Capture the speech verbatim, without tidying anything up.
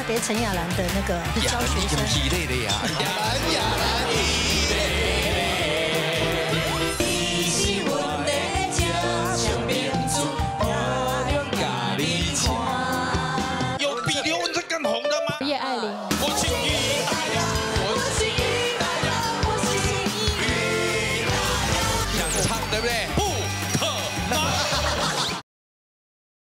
给陈雅兰的那个教学生。 异类的呀，雅兰雅兰异类。你是我的家乡民族，我用咖喱看。有比刘文正更红的吗？ 叶爱玲。 我心意大呀，我心意大呀，我心意大呀。想唱对不对？